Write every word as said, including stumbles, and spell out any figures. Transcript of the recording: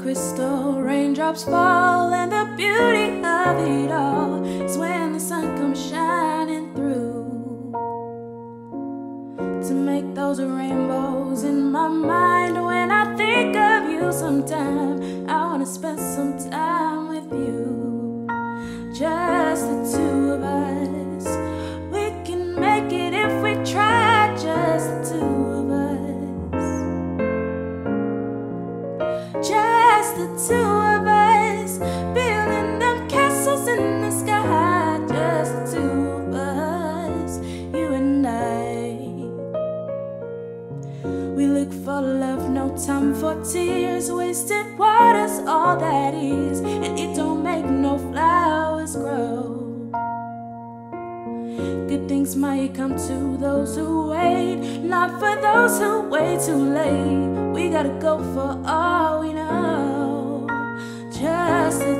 crystal, raindrops fall, and the beauty of it all is when the sun comes shining through to make those rainbows in my mind. When I think of you sometime, I wanna spend some time with you, just the two of us. We can make it if we try, just the two of us, just the two of us, building them castles in the sky, just the two of us, you and I. We look for love, no time for tears, wasted water's all that is, and it don't make no flowers grow. Good things might come to those who wait, not for those who wait too late. We gotta go for all we know, just the